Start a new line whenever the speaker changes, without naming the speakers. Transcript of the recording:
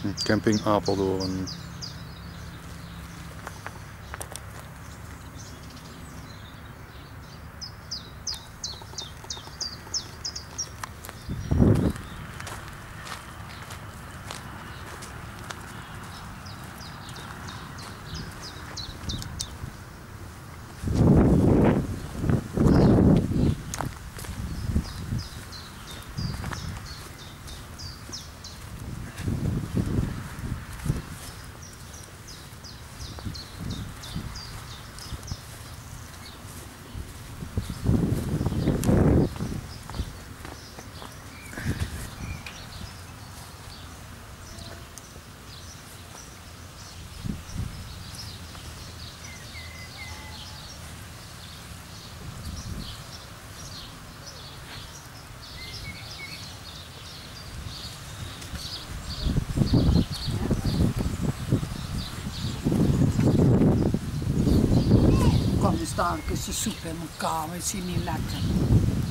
Camping Apeldoorn.
Kom, er staan een soep in mijn kamer, het is niet lekker.